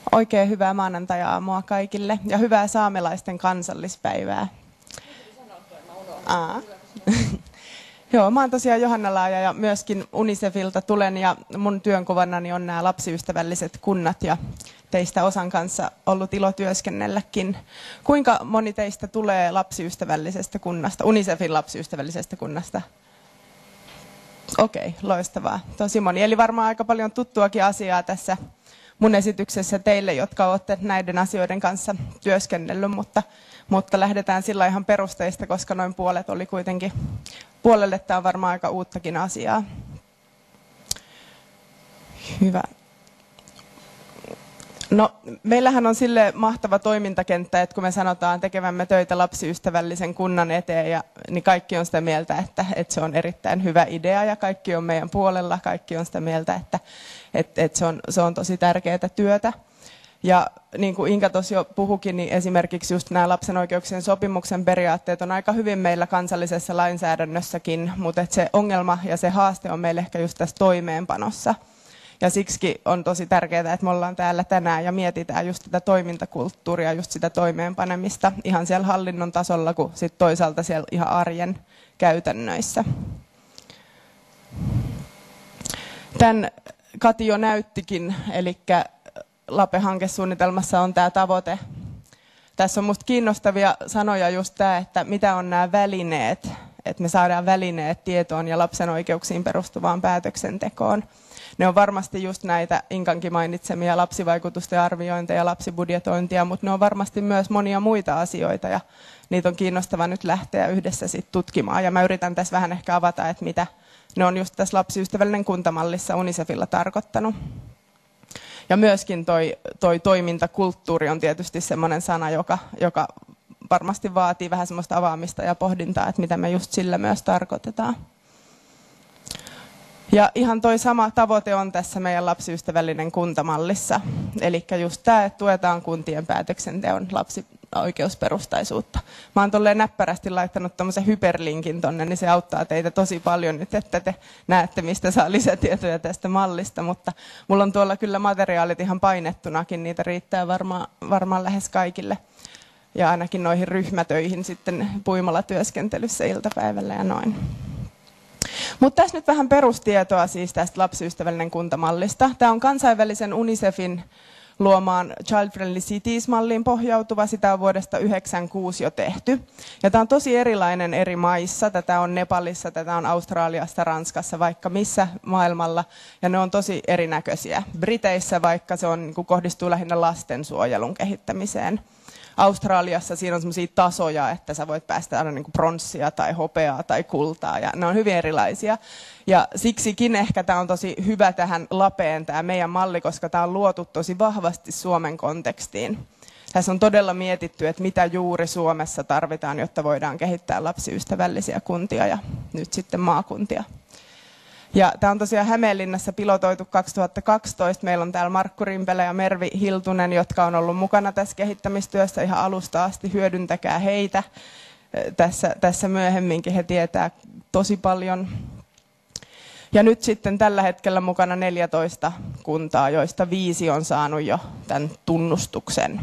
Oikein hyvää maanantai-aamua kaikille ja hyvää saamelaisten kansallispäivää. Joo, mä oon tosiaan Johanna Laaja ja myöskin Unicefilta tulen ja mun työnkuvannani on nämä lapsiystävälliset kunnat ja teistä osan kanssa ollut ilo työskennelläkin. Kuinka moni teistä tulee lapsiystävällisestä kunnasta, Unicefin lapsiystävällisestä kunnasta? Okei, loistavaa. Tosi moni. Eli varmaan aika paljon tuttuakin asiaa tässä mun esityksessä teille, jotka olette näiden asioiden kanssa työskennellyt, mutta lähdetään sillä ihan perusteista, koska noin puolet oli kuitenkin, puolelle tämä on varmaan aika uuttakin asiaa. Hyvä. No, meillähän on sille mahtava toimintakenttä, että kun me sanotaan tekevämme töitä lapsiystävällisen kunnan eteen, niin kaikki on sitä mieltä, että se on erittäin hyvä idea ja kaikki on meidän puolella, kaikki on sitä mieltä, että se on tosi tärkeää työtä. Ja niin kuin Inka tuossa jo puhukin, niin esimerkiksi just nämä lapsen oikeuksien sopimuksen periaatteet on aika hyvin meillä kansallisessa lainsäädännössäkin, mutta se ongelma ja se haaste on meillä ehkä just tässä toimeenpanossa. Ja siksi on tosi tärkeää, että me ollaan täällä tänään ja mietitään just tätä toimintakulttuuria, just sitä toimeenpanemista ihan siellä hallinnon tasolla kuin sit toisaalta siellä ihan arjen käytännöissä. Tän Kati jo näyttikin, eli LAPE-hankesuunnitelmassa on tämä tavoite. Tässä on musta kiinnostavia sanoja just tämä, että mitä on nämä välineet, että me saadaan välineet tietoon ja lapsen oikeuksiin perustuvaan päätöksentekoon. Ne on varmasti just näitä Inkankin mainitsemia lapsivaikutusten arviointeja, lapsibudjetointia, mutta ne on varmasti myös monia muita asioita ja niitä on kiinnostava nyt lähteä yhdessä sit tutkimaan. Ja mä yritän tässä vähän ehkä avata, että mitä ne on just tässä lapsiystävällinen kuntamallissa Unicefilla tarkoittanut. Ja myöskin toi toimintakulttuuri on tietysti semmoinen sana, joka varmasti vaatii vähän semmoista avaamista ja pohdintaa, että mitä me just sillä myös tarkoitetaan. Ja ihan toi sama tavoite on tässä meidän lapsiystävällinen kuntamallissa. Eli just tämä, että tuetaan kuntien päätöksenteon lapsioikeusperustaisuutta. Mä oon tolleen näppärästi laittanut tommosen hyperlinkin tonne, niin se auttaa teitä tosi paljon nyt, että te näette, mistä saa lisätietoja tästä mallista. Mutta mulla on tuolla kyllä materiaalit ihan painettunakin, niitä riittää varmaan lähes kaikille. Ja ainakin noihin ryhmätöihin sitten puimalatyöskentelyssä iltapäivällä ja noin. Mutta tässä nyt vähän perustietoa siis tästä lapsiystävällinen kuntamallista. Tämä on kansainvälisen Unicefin luomaan Child Friendly Cities-malliin pohjautuva. Sitä on vuodesta 1996 jo tehty. Ja tämä on tosi erilainen eri maissa. Tätä on Nepalissa, tätä on Australiassa, Ranskassa, vaikka missä maailmalla. Ja ne on tosi erinäköisiä. Briteissä vaikka se on, kohdistuu lähinnä lastensuojelun kehittämiseen. Australiassa siinä on sellaisia tasoja, että sä voit päästä aina pronssia tai hopeaa tai kultaa, ja ne on hyvin erilaisia. Ja siksikin ehkä tämä on tosi hyvä tähän LAPEen tämä meidän malli, koska tämä on luotu tosi vahvasti Suomen kontekstiin. Tässä on todella mietitty, että mitä juuri Suomessa tarvitaan, jotta voidaan kehittää lapsiystävällisiä kuntia ja nyt sitten maakuntia. Ja tämä on tosiaan Hämeenlinnassa pilotoitu 2012. Meillä on täällä Markku Rimpelä ja Mervi Hiltunen, jotka on ollut mukana tässä kehittämistyössä ihan alusta asti. Hyödyntäkää heitä. Tässä myöhemminkin he tietää tosi paljon. Ja nyt sitten tällä hetkellä mukana 14 kuntaa, joista 5 on saanut jo tämän tunnustuksen.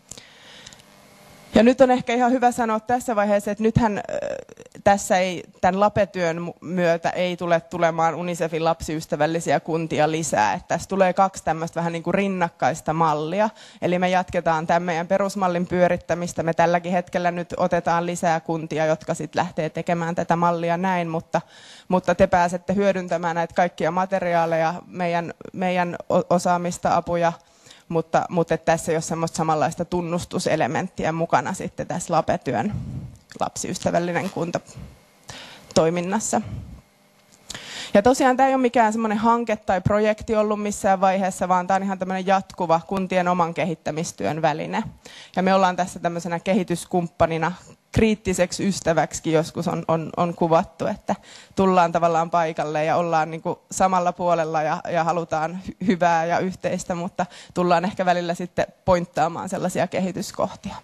Ja nyt on ehkä ihan hyvä sanoa tässä vaiheessa, että nythän tässä tämän LAPE-työn myötä ei tule tulemaan Unicefin lapsiystävällisiä kuntia lisää. Että tässä tulee 2 tämmöistä vähän niin kuin rinnakkaista mallia. Eli me jatketaan tämän meidän perusmallin pyörittämistä. Me tälläkin hetkellä nyt otetaan lisää kuntia, jotka sitten lähtee tekemään tätä mallia näin. Mutta te pääsette hyödyntämään näitä kaikkia materiaaleja, meidän osaamista, apuja. Mutta tässä ei ole semmoista samanlaista tunnustuselementtiä mukana sitten tässä LAPE-työn lapsiystävällinen kunta toiminnassa. Ja tosiaan tämä ei ole mikään semmoinen hanke tai projekti ollut missään vaiheessa, vaan tämä on ihan tämmöinen jatkuva kuntien oman kehittämistyön väline. Ja me ollaan tässä tämmöisenä kehityskumppanina, kriittiseksi ystäväksi joskus on kuvattu, että tullaan tavallaan paikalle ja ollaan niin kuin samalla puolella ja halutaan hyvää ja yhteistä, mutta tullaan ehkä välillä sitten pointtaamaan sellaisia kehityskohtia.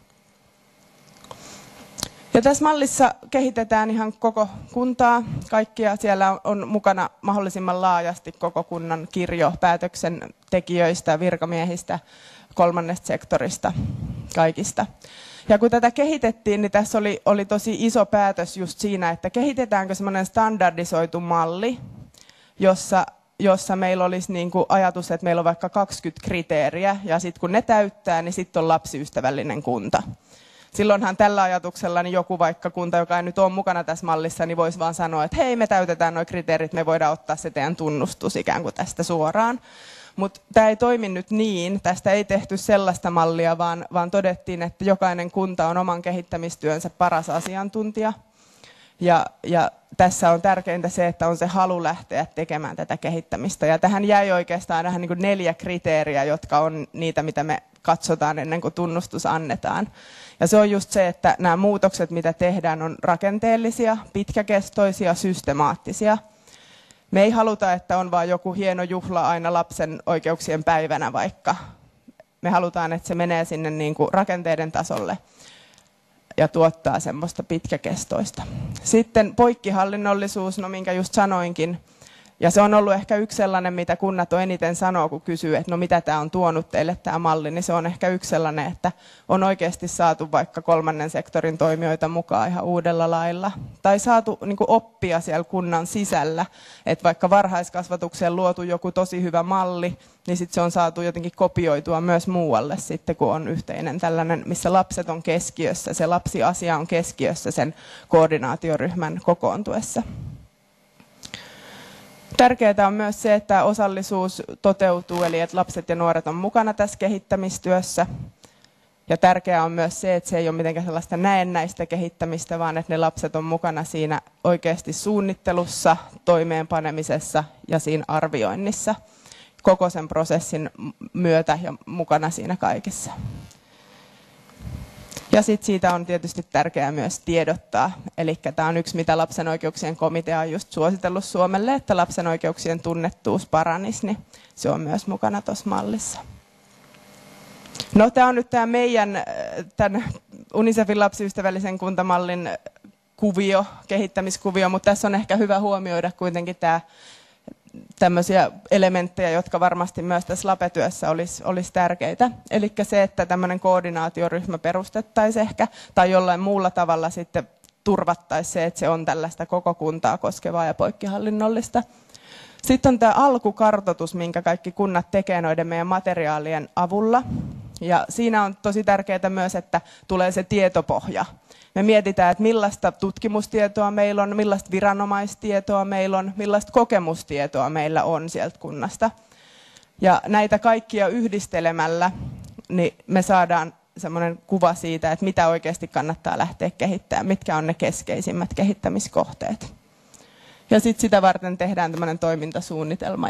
Ja tässä mallissa kehitetään ihan koko kuntaa. Kaikkia siellä on mukana mahdollisimman laajasti koko kunnan kirjo päätöksentekijöistä, virkamiehistä, kolmannesta sektorista kaikista. Ja kun tätä kehitettiin, niin tässä oli tosi iso päätös just siinä, että kehitetäänkö semmoinen standardisoitu malli, jossa meillä olisi niin kuin ajatus, että meillä on vaikka 20 kriteeriä, ja sitten kun ne täyttää, niin sitten on lapsiystävällinen kunta. Silloinhan tällä ajatuksella niin joku vaikka kunta, joka ei nyt ole mukana tässä mallissa, niin voisi vaan sanoa, että hei, me täytetään nuo kriteerit, me voidaan ottaa se teidän tunnustus ikään kuin tästä suoraan. Mutta tämä ei toimi nyt niin, tästä ei tehty sellaista mallia, vaan todettiin, että jokainen kunta on oman kehittämistyönsä paras asiantuntija. Ja tässä on tärkeintä se, että on se halu lähteä tekemään tätä kehittämistä. Ja tähän jäi oikeastaan vähän niin kuin 4 kriteeriä, jotka on niitä, mitä me katsotaan ennen kuin tunnustus annetaan. Ja se on just se, että nämä muutokset, mitä tehdään, on rakenteellisia, pitkäkestoisia, systemaattisia. Me ei haluta, että on vain joku hieno juhla aina lapsen oikeuksien päivänä vaikka. Me halutaan, että se menee sinne niin kuin rakenteiden tasolle ja tuottaa semmoista pitkäkestoista. Sitten poikkihallinnollisuus, no minkä just sanoinkin. Ja se on ollut ehkä yksi sellainen, mitä kunnat on eniten sanoo, kun kysyy, että no mitä tämä on tuonut teille tämä malli, niin se on ehkä yksi sellainen, että on oikeasti saatu vaikka kolmannen sektorin toimijoita mukaan ihan uudella lailla. Tai saatu niin kuin oppia siellä kunnan sisällä, että vaikka varhaiskasvatukseen luotu joku tosi hyvä malli, niin sitten se on saatu jotenkin kopioitua myös muualle sitten, kun on yhteinen tällainen, missä lapset on keskiössä, se lapsiasia on keskiössä sen koordinaatioryhmän kokoontuessa. Tärkeää on myös se, että osallisuus toteutuu, eli että lapset ja nuoret on mukana tässä kehittämistyössä. Ja tärkeää on myös se, että se ei ole mitenkään sellaista näennäistä kehittämistä, vaan että ne lapset on mukana siinä oikeasti suunnittelussa, toimeenpanemisessa ja siinä arvioinnissa koko sen prosessin myötä ja mukana siinä kaikessa. Ja sitten siitä on tietysti tärkeää myös tiedottaa. Eli tämä on yksi, mitä lapsen oikeuksien komitea on just suositellut Suomelle, että lapsen oikeuksien tunnettuus paranisi, niin se on myös mukana tuossa mallissa. No tämä on nyt tämä meidän tämän UNICEFin lapsiystävällisen kuntamallin kuvio, kehittämiskuvio, mutta tässä on ehkä hyvä huomioida kuitenkin tämä tämmöisiä elementtejä, jotka varmasti myös tässä LAPE-työssä olisi tärkeitä. Eli se, että tämmöinen koordinaatioryhmä perustettaisiin ehkä, tai jollain muulla tavalla sitten turvattaisiin se, että se on tällaista koko kuntaa koskevaa ja poikkihallinnollista. Sitten on tämä alkukartoitus, minkä kaikki kunnat tekee noiden meidän materiaalien avulla. Ja siinä on tosi tärkeää myös, että tulee se tietopohja. Me mietitään, että millaista tutkimustietoa meillä on, millaista viranomaistietoa meillä on, millaista kokemustietoa meillä on sieltä kunnasta. Ja näitä kaikkia yhdistelemällä niin me saadaan semmoinen kuva siitä, että mitä oikeasti kannattaa lähteä kehittämään, mitkä on ne keskeisimmät kehittämiskohteet. Ja sitten sitä varten tehdään tämmöinen toimintasuunnitelma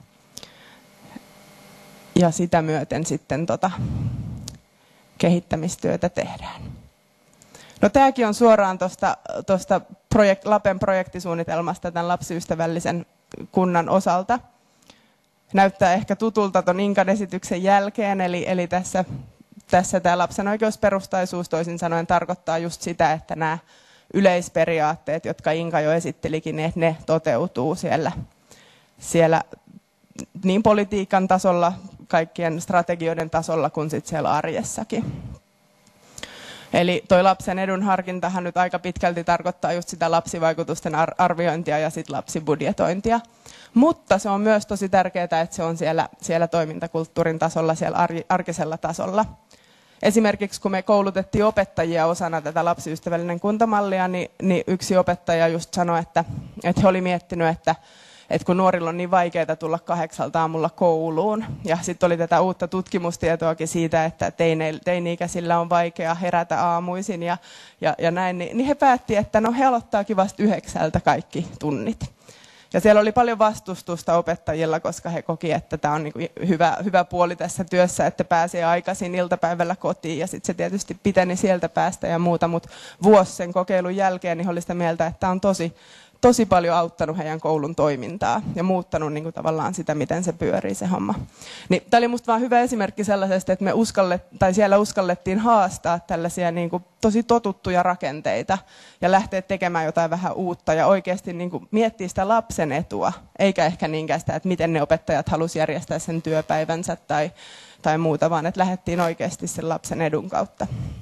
ja sitä myöten sitten kehittämistyötä tehdään. No tämäkin on suoraan tuosta LAPEn projektisuunnitelmasta tämän lapsiystävällisen kunnan osalta. Näyttää ehkä tutulta tuon Inkan esityksen jälkeen, eli tässä tämä lapsen oikeusperustaisuus toisin sanoen tarkoittaa just sitä, että nämä yleisperiaatteet, jotka Inka jo esittelikin, niin että ne toteutuu siellä niin politiikan tasolla, kaikkien strategioiden tasolla kuin sitten siellä arjessakin. Eli toi lapsen edun harkintahan nyt aika pitkälti tarkoittaa just sitä lapsivaikutusten arviointia ja sitten lapsibudjetointia. Mutta se on myös tosi tärkeää, että se on siellä toimintakulttuurin tasolla, siellä arkisella tasolla. Esimerkiksi kun me koulutettiin opettajia osana tätä lapsiystävällinen kuntamallia, niin yksi opettaja just sanoi, että he oli miettinyt, että kun nuorilla on niin vaikeaa tulla 8 aamulla kouluun. Ja sitten oli tätä uutta tutkimustietoakin siitä, että teini-ikäisillä on vaikea herätä aamuisin ja näin. Niin he päätti, että no he aloittaakin vasta 9 kaikki tunnit. Ja siellä oli paljon vastustusta opettajilla, koska he koki, että tämä on niin kuin hyvä puoli tässä työssä, että pääsee aikaisin iltapäivällä kotiin. Ja sitten se tietysti piteni sieltä päästä ja muuta, mutta vuosi sen kokeilun jälkeen niin oli sitä mieltä, että tämä on tosi paljon auttanut heidän koulun toimintaa ja muuttanut niin kuin tavallaan sitä, miten se pyörii se homma. Niin, tämä oli musta vaan hyvä esimerkki sellaisesta, että siellä uskallettiin haastaa tällaisia niin kuin tosi totuttuja rakenteita ja lähteä tekemään jotain vähän uutta ja oikeasti niin kuin miettiä sitä lapsen etua, eikä ehkä niinkään sitä, että miten ne opettajat halusivat järjestää sen työpäivänsä tai muuta, vaan että lähdettiin oikeasti sen lapsen edun kautta.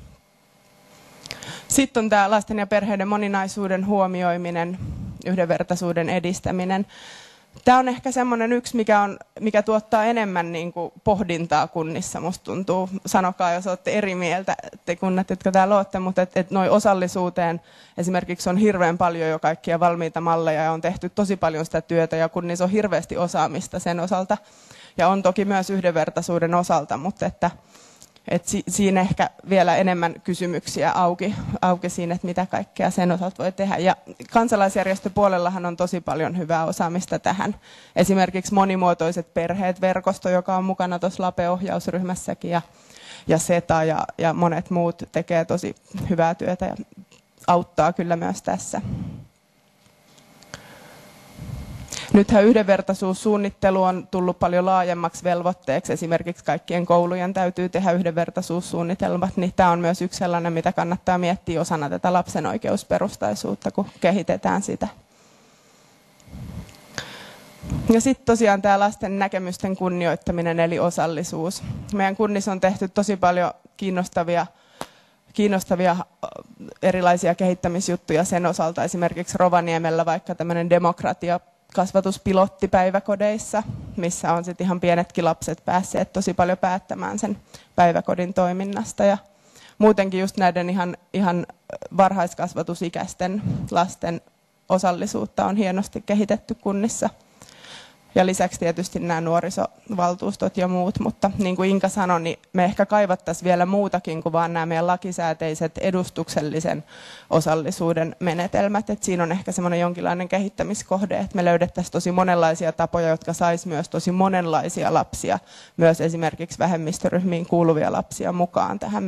Sitten on tämä lasten ja perheiden moninaisuuden huomioiminen, yhdenvertaisuuden edistäminen. Tämä on ehkä semmoinen yksi, mikä tuottaa enemmän niin kuin pohdintaa kunnissa, musta tuntuu. Sanokaa, jos olette eri mieltä, te kunnat, jotka täällä olette, mutta noi osallisuuteen esimerkiksi on hirveän paljon jo kaikkia valmiita malleja ja on tehty tosi paljon sitä työtä ja kunnissa on hirveästi osaamista sen osalta. Ja on toki myös yhdenvertaisuuden osalta, mutta että siinä ehkä vielä enemmän kysymyksiä auki siinä, että mitä kaikkea sen osalta voi tehdä. Ja kansalaisjärjestöpuolellahan on tosi paljon hyvää osaamista tähän. Esimerkiksi monimuotoiset perheet, verkosto, joka on mukana tuossa LAPE-ohjausryhmässäkin, ja SETA ja monet muut tekee tosi hyvää työtä ja auttaa kyllä myös tässä. Nythän yhdenvertaisuussuunnittelu on tullut paljon laajemmaksi velvoitteeksi. Esimerkiksi kaikkien koulujen täytyy tehdä yhdenvertaisuussuunnitelmat, niin tämä on myös yksi sellainen, mitä kannattaa miettiä osana tätä lapsen oikeusperustaisuutta, kun kehitetään sitä. Ja sitten tosiaan tämä lasten näkemysten kunnioittaminen eli osallisuus. Meidän kunnissa on tehty tosi paljon kiinnostavia erilaisia kehittämisjuttuja sen osalta. Esimerkiksi Rovaniemellä vaikka tämmöinen kasvatuspilotti päiväkodeissa, missä on sitten ihan pienetkin lapset päässeet tosi paljon päättämään sen päiväkodin toiminnasta. Ja muutenkin just näiden ihan varhaiskasvatusikäisten lasten osallisuutta on hienosti kehitetty kunnissa. Ja lisäksi tietysti nämä nuorisovaltuustot ja muut, mutta niin kuin Inka sanoi, niin me ehkä kaivattaisiin vielä muutakin kuin vaan nämä meidän lakisääteiset edustuksellisen osallisuuden menetelmät. Et siinä on ehkä semmoinen jonkinlainen kehittämiskohde, että me löydettäisiin tosi monenlaisia tapoja, jotka sais myös tosi monenlaisia lapsia, myös esimerkiksi vähemmistöryhmiin kuuluvia lapsia mukaan tähän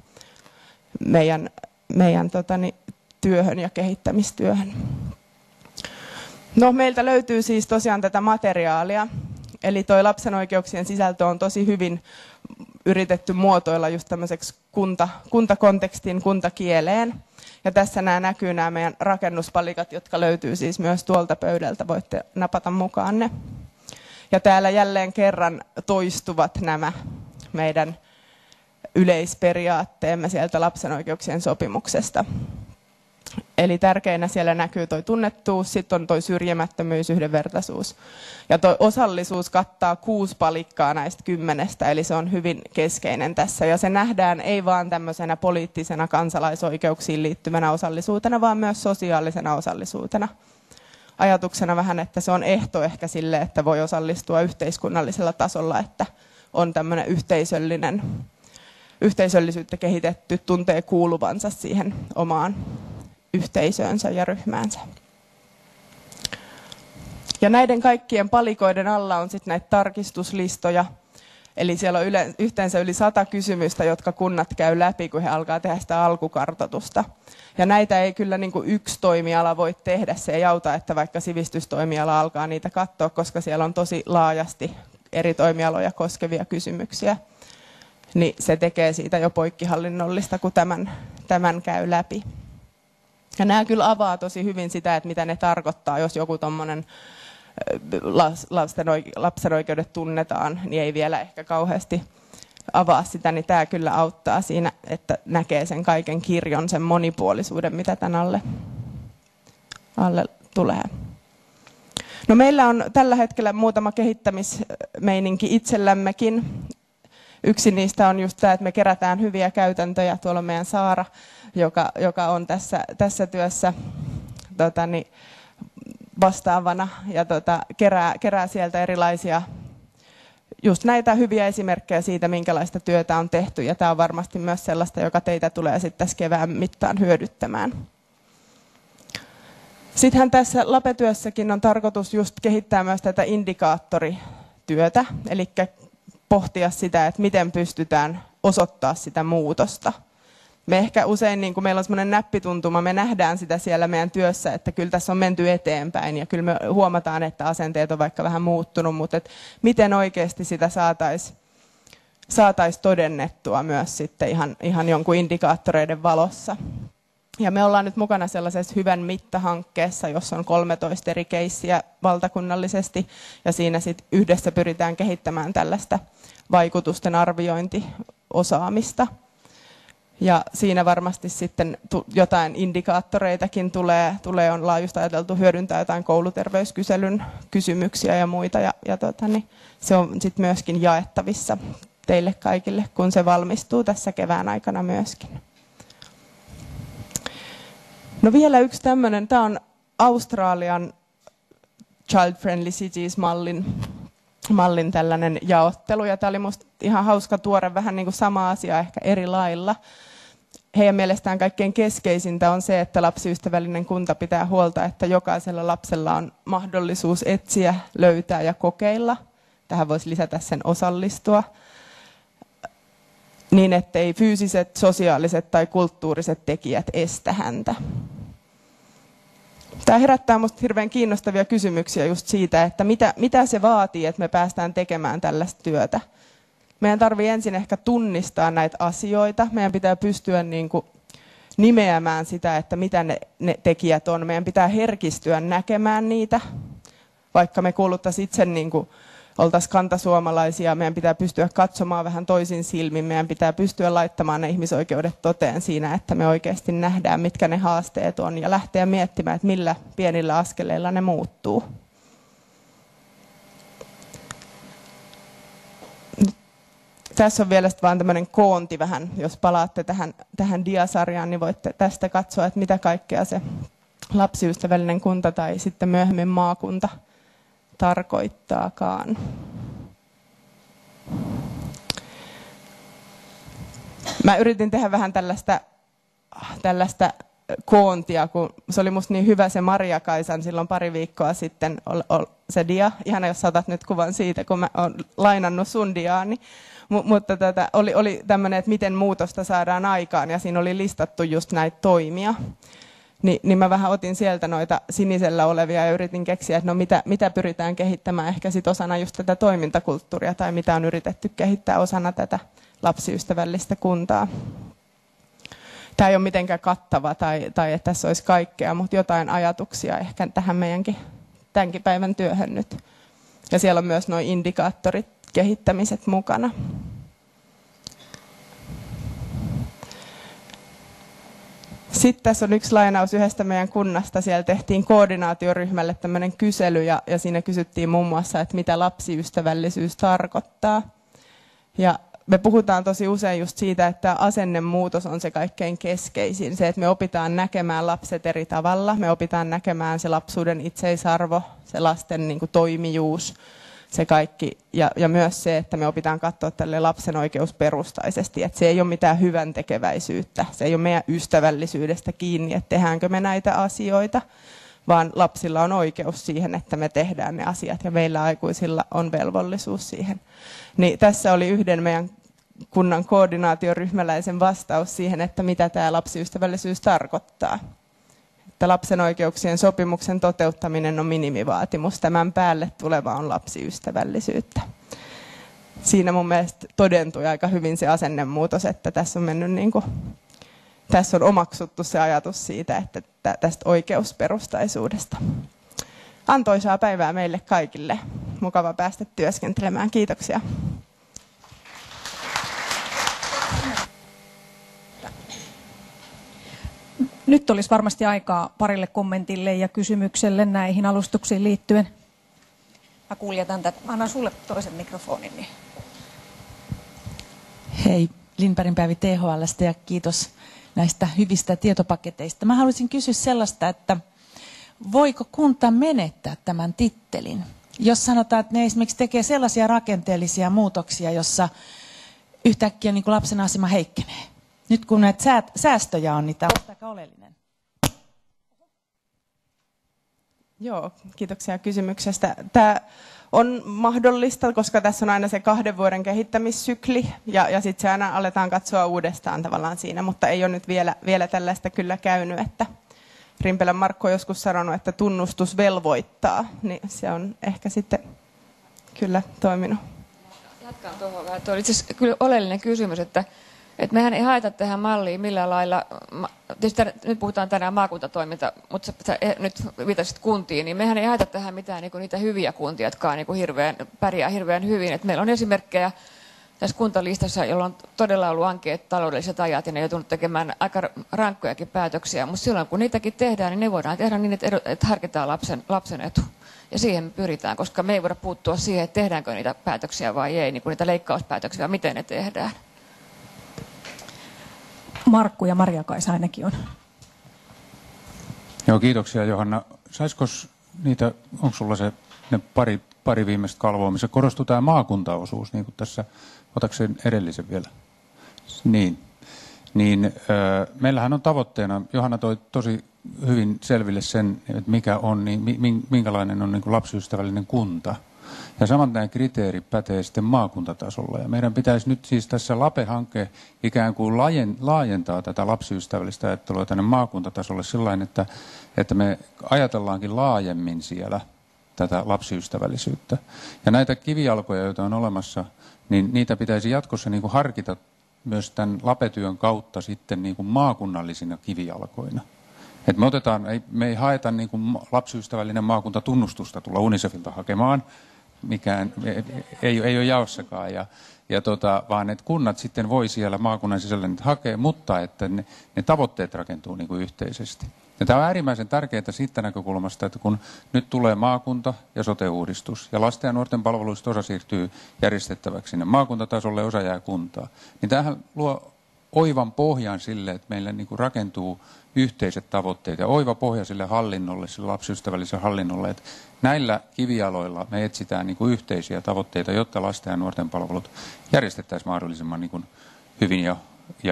meidän työhön ja kehittämistyöhön. No, meiltä löytyy siis tosiaan tätä materiaalia, eli toi lapsen oikeuksien sisältö on tosi hyvin yritetty muotoilla just tämmöiseksi kuntakontekstin, kuntakieleen. Ja tässä näkyy nämä meidän rakennuspalikat, jotka löytyy siis myös tuolta pöydältä, voitte napata mukaan ne. Ja täällä jälleen kerran toistuvat nämä meidän yleisperiaatteemme sieltä lapsen oikeuksien sopimuksesta. Eli tärkeinä siellä näkyy tuo tunnettuus, sitten on tuo syrjimättömyys, yhdenvertaisuus. Ja tuo osallisuus kattaa 6 palikkaa näistä 10, eli se on hyvin keskeinen tässä. Ja se nähdään ei vaan tämmöisenä poliittisena kansalaisoikeuksiin liittyvänä osallisuutena, vaan myös sosiaalisena osallisuutena. Ajatuksena vähän, että se on ehto ehkä sille, että voi osallistua yhteiskunnallisella tasolla, että on tämmöinen yhteisöllisyyttä kehitetty, tuntee kuuluvansa siihen omaan yhteisöönsä ja ryhmäänsä. Ja näiden kaikkien palikoiden alla on sitten näitä tarkistuslistoja. Eli siellä on yhteensä yli 100 kysymystä, jotka kunnat käy läpi, kun he alkaa tehdä sitä alkukartoitusta. Ja näitä ei kyllä niin kuin yksi toimiala voi tehdä. Se ei auta, että vaikka sivistystoimiala alkaa niitä katsoa, koska siellä on tosi laajasti eri toimialoja koskevia kysymyksiä. Niin se tekee siitä jo poikkihallinnollista, kun tämän käy läpi. Ja nämä kyllä avaa tosi hyvin sitä, että mitä ne tarkoittaa, jos joku tuommoinen lapsen oikeudet tunnetaan, niin ei vielä ehkä kauheasti avaa sitä, niin tämä kyllä auttaa siinä, että näkee sen kaiken kirjon, sen monipuolisuuden, mitä tämän alle tulee. No, meillä on tällä hetkellä muutama kehittämismeininki itsellämmekin. Yksi niistä on just tämä, että me kerätään hyviä käytäntöjä. Tuolla on meidän Saara, joka on tässä työssä vastaavana ja kerää sieltä erilaisia just näitä hyviä esimerkkejä siitä, minkälaista työtä on tehty. Ja tämä on varmasti myös sellaista, joka teitä tulee sitten tässä kevään mittaan hyödyttämään. Sittenhän tässä LAPE-työssäkin on tarkoitus just kehittää myös tätä indikaattorityötä, eli pohtia sitä, että miten pystytään osoittaa sitä muutosta. Me ehkä usein, niin kun meillä on semmoinen näppituntuma, me nähdään sitä siellä meidän työssä, että kyllä tässä on menty eteenpäin ja kyllä me huomataan, että asenteet on vaikka vähän muuttunut, mutta että miten oikeasti sitä saataisiin todennettua myös sitten ihan jonkun indikaattoreiden valossa. Ja me ollaan nyt mukana sellaisessa hyvän mittahankkeessa, jossa on 13 eri keissiä valtakunnallisesti, ja siinä sit yhdessä pyritään kehittämään tällaista vaikutusten arviointiosaamista. Ja siinä varmasti sitten jotain indikaattoreitakin tulee on laajuista ajateltu hyödyntää jotain kouluterveyskyselyn kysymyksiä ja muita, ja se on sitten myöskin jaettavissa teille kaikille, kun se valmistuu tässä kevään aikana myöskin. No vielä yksi tämmöinen, tämä on Australian Child Friendly Cities-mallin tällainen jaottelu, ja tämä oli musta ihan hauska tuoda vähän niin kuin sama asia ehkä eri lailla. Heidän mielestään kaikkein keskeisintä on se, että lapsiystävällinen kunta pitää huolta, että jokaisella lapsella on mahdollisuus etsiä, löytää ja kokeilla. Tähän voisi lisätä sen osallistua. Niin, ettei fyysiset, sosiaaliset tai kulttuuriset tekijät estä häntä. Tämä herättää minusta hirveän kiinnostavia kysymyksiä just siitä, että mitä se vaatii, että me päästään tekemään tällaista työtä. Meidän tarvitsee ensin ehkä tunnistaa näitä asioita. Meidän pitää pystyä nimeämään sitä, että mitä ne tekijät on. Meidän pitää herkistyä näkemään niitä, vaikka me kuuluttaisiin itse oltaisiin kantasuomalaisia, meidän pitää pystyä katsomaan vähän toisin silmin, meidän pitää pystyä laittamaan ne ihmisoikeudet toteen siinä, että me oikeasti nähdään, mitkä ne haasteet on, ja lähteä miettimään, että millä pienillä askeleilla ne muuttuu. Tässä on vielä vain tämmöinen koonti vähän, jos palaatte tähän diasarjaan, niin voitte tästä katsoa, että mitä kaikkea se lapsiystävällinen kunta tai sitten myöhemmin maakunta tarkoittaakaan. Mä yritin tehdä vähän tällaista koontia, kun se oli musta niin hyvä se Maria Kaisan silloin pari viikkoa sitten se dia. Ihana, jos saatat nyt kuvan siitä, kun mä oon lainannut sun diaani. Mutta oli tämmöinen, että miten muutosta saadaan aikaan, ja siinä oli listattu just näitä toimia. Niin mä vähän otin sieltä noita sinisellä olevia ja yritin keksiä, että no mitä pyritään kehittämään ehkä sit osana just tätä toimintakulttuuria, tai mitä on yritetty kehittää osana tätä lapsiystävällistä kuntaa. Tämä ei ole mitenkään kattava tai että tässä olisi kaikkea, mutta jotain ajatuksia ehkä tähän meidänkin tämänkin päivän työhön nyt. Ja siellä on myös nuo indikaattorit, kehittämiset mukana. Sitten tässä on yksi lainaus yhdestä meidän kunnasta. Siellä tehtiin koordinaatioryhmälle tämmöinen kysely, ja siinä kysyttiin muun muassa, että mitä lapsiystävällisyys tarkoittaa. Ja me puhutaan tosi usein just siitä, että asennemuutos on se kaikkein keskeisin. Se, että me opitaan näkemään lapset eri tavalla. Me opitaan näkemään se lapsuuden itseisarvo, se lasten toimijuus, se kaikki. Ja myös se, että me opitaan katsoa tälle lapsen oikeusperustaisesti. Että se ei ole mitään hyvän tekeväisyyttä. Se ei ole meidän ystävällisyydestä kiinni, että tehdäänkö me näitä asioita. Vaan lapsilla on oikeus siihen, että me tehdään ne asiat. Ja meillä aikuisilla on velvollisuus siihen. Niin tässä oli yhden meidän kunnan koordinaatioryhmäläisen vastaus siihen, että mitä tämä lapsiystävällisyys tarkoittaa. Että lapsen oikeuksien sopimuksen toteuttaminen on minimivaatimus. Tämän päälle tuleva on lapsiystävällisyyttä. Siinä mun mielestä todentui aika hyvin se asennemuutos, että tässä on mennyt tässä on omaksuttu se ajatus siitä, että tästä oikeusperustaisuudesta. Antoisaa päivää meille kaikille. Mukava päästä työskentelemään. Kiitoksia. Nyt olisi varmasti aikaa parille kommentille ja kysymykselle näihin alustuksiin liittyen. Mä kuljetan tätä. Mä annan sulle toisen mikrofonin. Niin. Hei, Lindbergin Päivi THL:stä ja kiitos näistä hyvistä tietopaketeista. Mä haluaisin kysyä sellaista, että voiko kunta menettää tämän tittelin, jos sanotaan, että ne esimerkiksi tekee sellaisia rakenteellisia muutoksia, jossa yhtäkkiä niin kuin lapsen asema heikkenee. Nyt kun näitä säästöjä on, niin tämä on aika oleellinen. Joo, kiitoksia kysymyksestä. Tämä on mahdollista, koska tässä on aina se 2 vuoden kehittämissykli, ja sitten se aina aletaan katsoa uudestaan tavallaan siinä, mutta ei ole nyt vielä tällaista kyllä käynyt, että Rimpelän Markku on joskus sanonut, että tunnustus velvoittaa, niin se on ehkä sitten kyllä toiminut. Jatkan tuohon vähän. Tuo oli itse asiassa kyllä oleellinen kysymys, että Et mehän ei haeta tähän malliin millään lailla, tietysti nyt puhutaan tänään maakuntatoiminta, mutta sä nyt viitasit kuntiin, niin mehän ei haeta tähän mitään niin niitä hyviä kuntia, jotka on niin pärjää hirveän hyvin. Et meillä on esimerkkejä tässä kuntalistassa, jolla on todella ollut ankeat taloudelliset ajat ja ne on joutunut tekemään aika rankkojakin päätöksiä, mutta silloin kun niitäkin tehdään, niin ne voidaan tehdä niin, että harkitaan lapsen etu. Ja siihen me pyritään, koska me ei voida puuttua siihen, että tehdäänkö niitä päätöksiä vai ei, niin kuin niitä leikkauspäätöksiä, vai miten ne tehdään. Markku ja Maria-Kaisa ainakin on. Joo, kiitoksia Johanna. Saisiko niitä, onko sulla ne pari viimeistä kalvoa, missä korostuu tämä maakuntaosuus, niin kuin tässä, otatko sen edellisen vielä? Niin, meillähän on tavoitteena, Johanna toi tosi hyvin selville sen, että mikä on, niin minkälainen on niin kuin lapsiystävällinen kunta. Ja samanlainen kriteeri pätee sitten maakuntatasolla. Ja meidän pitäisi nyt siis tässä LAPE-hanke ikään kuin laajentaa tätä lapsiystävällistä ajattelua tänne maakuntatasolle sillain, että me ajatellaankin laajemmin siellä tätä lapsiystävällisyyttä. Ja näitä kivijalkoja, joita on olemassa, niin niitä pitäisi jatkossa niin kuin harkita myös tämän LAPE-työn kautta sitten niin kuin maakunnallisina kivijalkoina. Et me ei haeta niin kuin lapsiystävällinen maakuntatunnustusta tulla UNICEFilta hakemaan, mikään ei ole jaossakaan, vaan että kunnat sitten voi siellä maakunnan sisällä niitä hakea, mutta että ne tavoitteet rakentuu niin kuin yhteisesti. Ja tämä on äärimmäisen tärkeää siitä näkökulmasta, että kun nyt tulee maakunta ja sote-uudistus ja lasten ja nuorten palveluista osa siirtyy järjestettäväksi sinne maakuntatasolle, osa jää kuntaan, niin tämähän luo oivan pohjan sille, että meillä niin kuin rakentuu yhteiset tavoitteet ja oiva pohja sille hallinnolle, sille lapsiystävälliselle hallinnolle, että näillä kivijaloilla me etsitään niin kuin yhteisiä tavoitteita, jotta lasten ja nuorten palvelut järjestettäisiin mahdollisimman niin kuin hyvin ja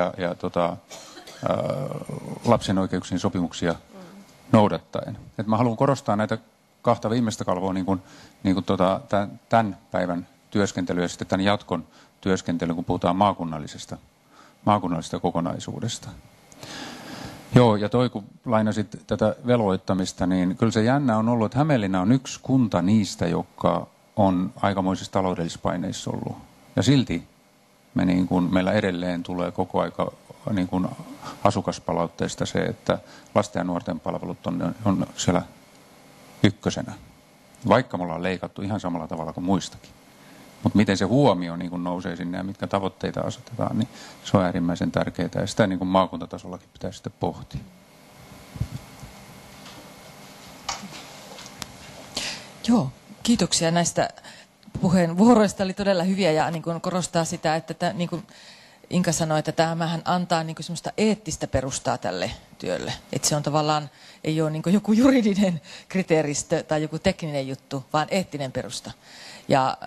lapsen oikeuksien sopimuksia noudattaen. Et mä haluan korostaa näitä kahta viimeistä kalvoa niin kuin tämän päivän työskentelyä ja sitten tämän jatkon työskentelyä, kun puhutaan maakunnallisesta kokonaisuudesta. Joo, ja kun lainasit tätä veloittamista, niin kyllä se jännä on ollut, että Hämeenlinna on yksi kunta niistä, joka on aikamoisissa taloudellisissa paineissa ollut. Ja silti meillä edelleen tulee koko aika niin kuin asukaspalautteesta se, että lasten ja nuorten palvelut on siellä ykkösenä. Vaikka me ollaan leikattu ihan samalla tavalla kuin muistakin. Mutta miten se huomio niin kun nousee sinne ja mitkä tavoitteita asetetaan, niin se on äärimmäisen tärkeää. Ja sitä niin kun maakuntatasollakin pitää sitten pohtia. Joo, kiitoksia näistä puheenvuoroista. Oli todella hyviä ja niin kun korostaa sitä, että niin kuin Inka sanoi, että tämähän antaa niin kun semmoista eettistä perustaa tälle työlle. Että se on tavallaan, ei ole niin kun joku juridinen kriteeristö tai joku tekninen juttu, vaan eettinen perusta. Ja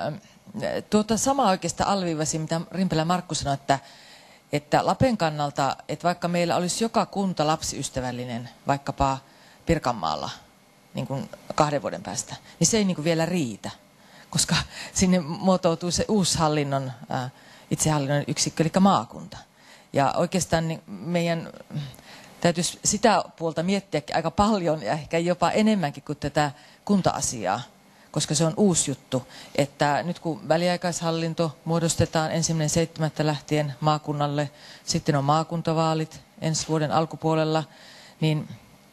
samaa oikeastaan alviivasin, mitä Rimpelä Markku sanoi, että Lapen kannalta, että vaikka meillä olisi joka kunta lapsiystävällinen, vaikkapa Pirkanmaalla niin kuin 2 vuoden päästä, niin se ei niin kuin vielä riitä, koska sinne muotoutuu se uusi itsehallinnon yksikkö, eli maakunta. Ja oikeastaan niin meidän täytyisi sitä puolta miettiäkin aika paljon ja ehkä jopa enemmänkin kuin tätä kunta-asiaa, koska se on uusi juttu, että nyt kun väliaikaishallinto muodostetaan 1.7. lähtien maakunnalle, sitten on maakuntavaalit ensi vuoden alkupuolella, niin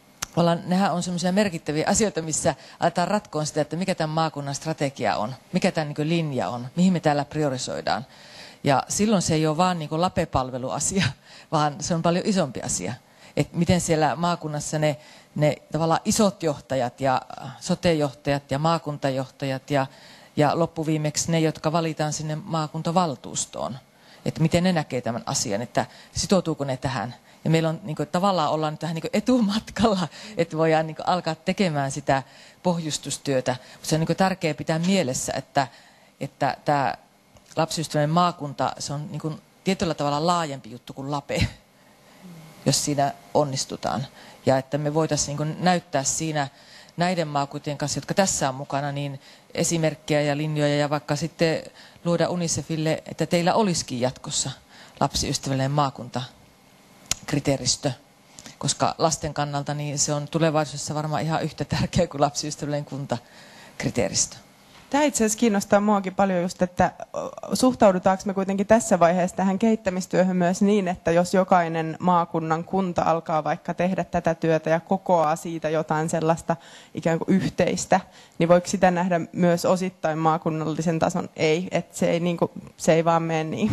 nehän on semmoisia merkittäviä asioita, missä aletaan ratkoa sitä, että mikä tämän maakunnan strategia on, mikä tämän niin linja on, mihin me täällä priorisoidaan. Ja silloin se ei ole vaan niin LAPE-palveluasia, vaan se on paljon isompi asia. Että miten siellä maakunnassa ne tavallaan isot johtajat ja sote-johtajat ja maakuntajohtajat ja loppuviimeksi ne, jotka valitaan sinne maakuntavaltuustoon. Että miten ne näkee tämän asian, että sitoutuuko ne tähän. Ja meillä on tavallaan ollaan nyt vähän etumatkalla, että voidaan alkaa tekemään sitä pohjustustyötä. Se on tärkeää pitää mielessä, että tämä lapsiystävällinen maakunta, se on tietyllä tavalla laajempi juttu kuin LAPE, jos siinä onnistutaan. Ja että me voitaisiin näyttää siinä näiden maakuntien kanssa, jotka tässä on mukana, niin esimerkkejä ja linjoja ja vaikka sitten luoda UNICEFille, että teillä olisikin jatkossa lapsiystävällinen maakuntakriteeristö, koska lasten kannalta niin se on tulevaisuudessa varmaan ihan yhtä tärkeä kuin lapsiystävällinen kuntakriteeristö. Tämä itse asiassa kiinnostaa muakin paljon just, että suhtaudutaanko me kuitenkin tässä vaiheessa tähän kehittämistyöhön myös niin, että jos jokainen maakunnan kunta alkaa vaikka tehdä tätä työtä ja kokoaa siitä jotain sellaista ikään kuin yhteistä, niin voiko sitä nähdä myös osittain maakunnallisen tason? Ei, että se ei vaan mene niin.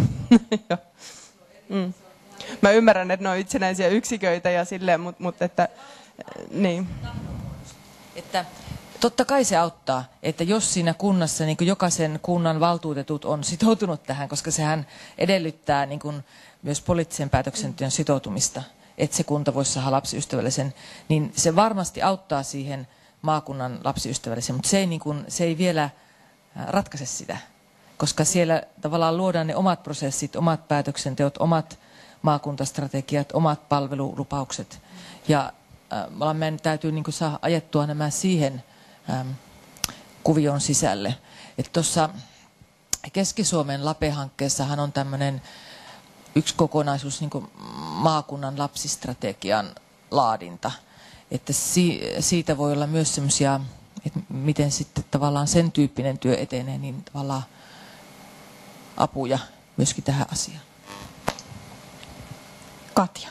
Mä ymmärrän, että ne on itsenäisiä yksiköitä ja silleen, mutta että niin. Että totta kai se auttaa, että jos siinä kunnassa niin kuin jokaisen kunnan valtuutetut on sitoutunut tähän, koska sehän edellyttää niin kuin myös poliittisen päätöksenteon sitoutumista, että se kunta voisi saada lapsiystävällisen, niin se varmasti auttaa siihen maakunnan lapsiystävällisen, mutta se ei vielä ratkaise sitä, koska siellä tavallaan luodaan ne omat prosessit, omat päätöksenteot, omat maakuntastrategiat, omat palvelulupaukset ja meidän täytyy niin kuin saada ajettua nämä siihen kuvion sisälle. Tuossa Keski-Suomen LAPE-hankkeessahan on tämmöinen yksi kokonaisuus niin kuin maakunnan lapsistrategian laadinta. Että siitä voi olla myös semmoisia, että miten sitten tavallaan sen tyyppinen työ etenee, niin tavallaan apuja myöskin tähän asiaan. Katja.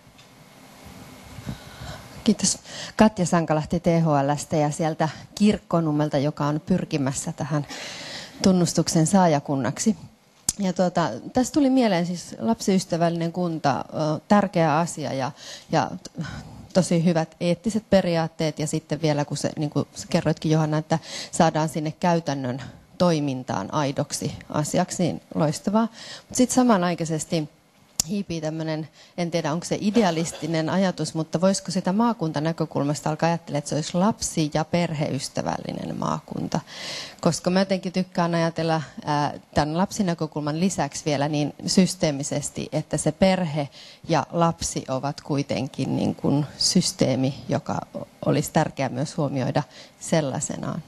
Kiitos. Katja Sankalahti THL:stä ja sieltä Kirkkonummelta, joka on pyrkimässä tähän tunnustuksen saajakunnaksi. Ja tässä tuli mieleen siis lapsiystävällinen kunta, tärkeä asia ja tosi hyvät eettiset periaatteet ja sitten vielä, kun niin kuin kerroitkin Johanna, että saadaan sinne käytännön toimintaan aidoksi asiaksi, niin loistavaa. Mutta sitten samanaikaisesti hiipii tämmöinen, en tiedä onko se idealistinen ajatus, mutta voisiko sitä maakuntanäkökulmasta alkaa ajattelemaan, että se olisi lapsi- ja perheystävällinen maakunta. Koska mä jotenkin tykkään ajatella tämän lapsinäkökulman lisäksi vielä niin systeemisesti, että se perhe ja lapsi ovat kuitenkin niin kuin systeemi, joka olisi tärkeää myös huomioida sellaisenaan.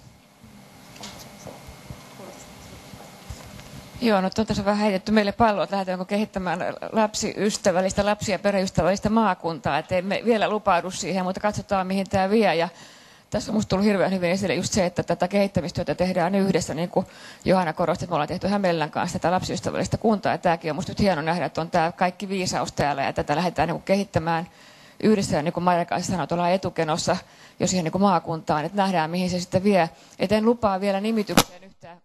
Joo, no tässä on vähän heitetty meille palloa, että lähdetäänkö kehittämään lapsiystävällistä, lapsi- ja perheystävällistä maakuntaa. Että ei me vielä lupaudu siihen, mutta katsotaan mihin tämä vie. Ja tässä on minusta tullut hirveän hyvin esille just se, että tätä kehittämistyötä tehdään yhdessä. Niin kuin Johanna korosti, että me ollaan tehty Hämeenlinnan kanssa tätä lapsiystävällistä kuntaa. Ja tämäkin on minusta nyt hieno nähdä, että on tämä kaikki viisaus täällä ja tätä lähdetään niin kuin kehittämään yhdessä. Ja niin kuin Maija kanssa sanoi, että ollaan etukenossa jo siihen niin kuin maakuntaan, että nähdään mihin se sitten vie. Et en lupaa vielä nimitykseen yhtään.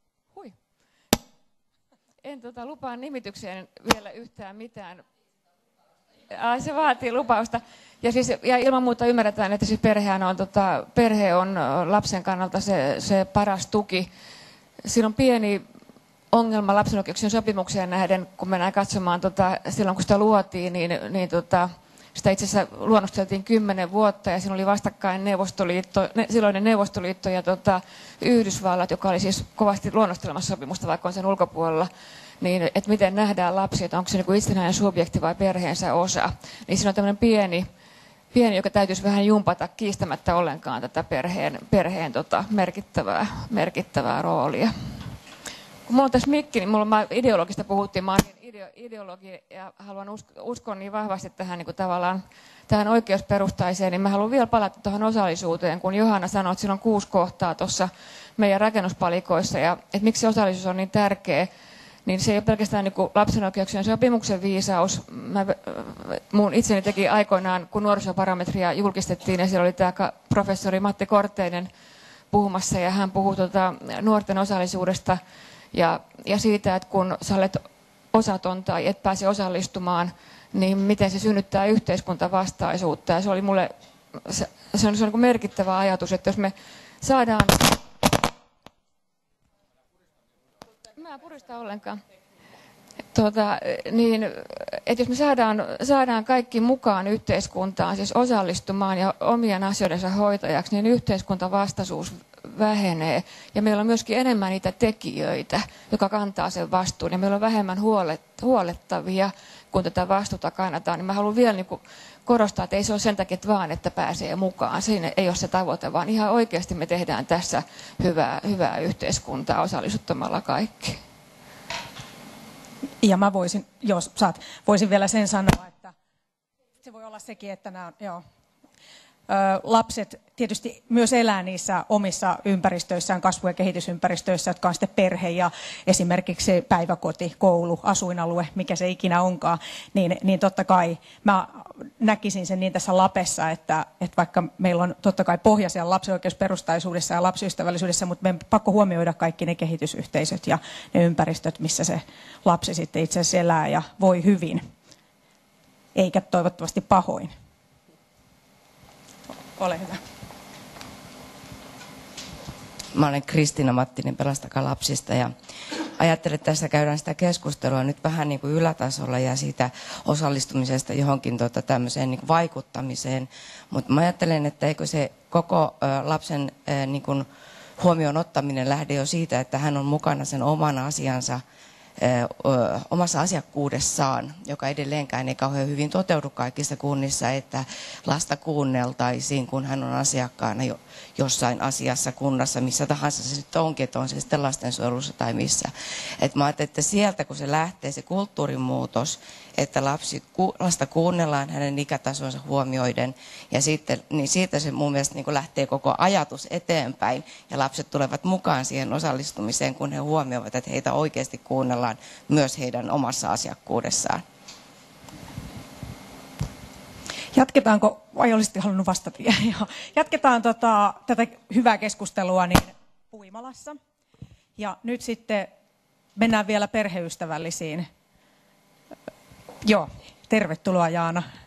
En lupaa nimitykseen vielä yhtään mitään. Se vaatii lupausta. Ja ilman muuta ymmärretään, että siis perhe on lapsen kannalta se paras tuki. Siinä on pieni ongelma lapsen oikeuksien sopimukseen nähden, kun mennään katsomaan silloin kun sitä luotiin, niin sitä itse asiassa luonnosteltiin 10 vuotta ja siinä oli vastakkain silloinen Neuvostoliitto ja Yhdysvallat, joka oli siis kovasti luonnostelemassa sopimusta, vaikka on sen ulkopuolella. Niin, että miten nähdään lapsi, että onko se niin kuin itsenäinen subjekti vai perheensä osa. Niin siinä on tämmöinen pieni, joka täytyisi vähän jumpata kiistämättä ollenkaan tätä perheen merkittävää roolia. Kun mulla on tässä mikki, niin ideologista puhuttiin, mä olen ideologi ja haluan uskoa niin vahvasti tähän niin kuin tavallaan tähän oikeusperustaiseen, niin mä haluan vielä palata tuohon osallisuuteen, kun Johanna sanoi, että siinä on 6 kohtaa tuossa meidän rakennuspalikoissa ja että miksi osallisuus on niin tärkeä. Niin se ei ole pelkästään niin kuin lapsen oikeuksien sopimuksen viisaus. Mun itseni teki aikoinaan, kun nuorisobarometria julkistettiin, ja siellä oli tämä professori Matti Korteinen puhumassa, ja hän puhui nuorten osallisuudesta ja siitä, että kun sä olet osaton tai et pääse osallistumaan, niin miten se synnyttää yhteiskuntavastaisuutta. Ja se oli mulle se on niin kuin merkittävä ajatus, että jos me saadaan... Mä en purista ollenkaan. Että jos me saadaan kaikki mukaan yhteiskuntaan, siis osallistumaan ja omien asioidensa hoitajaksi, niin yhteiskuntavastaisuus vähenee. Ja meillä on myöskin enemmän niitä tekijöitä, jotka kantaa sen vastuun. Ja meillä on vähemmän huolettavia, kun tätä vastuuta kannataan. Niin mä haluan vielä niin kuin korostaa, että ei se ole sen takia vaan, että pääsee mukaan. Siinä ei ole se tavoite, vaan ihan oikeasti me tehdään tässä hyvää yhteiskuntaa osallistuttamalla kaikki. Ja mä voisin, voisin vielä sen sanoa, että se voi olla sekin, että nämä on, lapset tietysti myös elää niissä omissa ympäristöissään, kasvu- ja kehitysympäristöissä, jotka on sitten perhe ja esimerkiksi päiväkoti, koulu, asuinalue, mikä se ikinä onkaan, niin totta kai mä näkisin sen niin tässä Lapessa, että vaikka meillä on totta kai pohja siellä lapsioikeusperustaisuudessa ja lapsiystävällisyydessä, mutta meidän pakko huomioida kaikki ne kehitysyhteisöt ja ne ympäristöt, missä se lapsi sitten itse asiassa elää ja voi hyvin, eikä toivottavasti pahoin. Ole hyvä. Mä olen Kristiina Mattinen Pelastakaa lapsista ja ajattelen, että tässä käydään sitä keskustelua nyt vähän niin kuin ylätasolla ja siitä osallistumisesta johonkin tämmöiseen niin kuin vaikuttamiseen. Mutta mä ajattelen, että eikö se koko lapsen niin kuin huomioon ottaminen lähde jo siitä, että hän on mukana sen oman asiansa omassa asiakkuudessaan, joka edelleenkään ei kauhean hyvin toteudu kaikissa kunnissa, että lasta kuunneltaisiin, kun hän on asiakkaana jossain asiassa kunnassa, missä tahansa se sitten onkin, että on se sitten lastensuojelussa tai missä. Et mä ajattelin, että sieltä kun se lähtee se kulttuurin muutos, että lasta kuunnellaan hänen ikätasonsa huomioiden ja sitten, niin siitä se mun mielestä niin lähtee koko ajatus eteenpäin ja lapset tulevat mukaan siihen osallistumiseen, kun he huomioivat, että heitä oikeasti kuunnellaan myös heidän omassa asiakkuudessaan. Jatketaanko, vai olisitte halunnut vastata? Jatketaan tätä hyvää keskustelua niin Puimalassa. Ja nyt sitten mennään vielä perheystävällisiin. Joo, tervetuloa Jaana.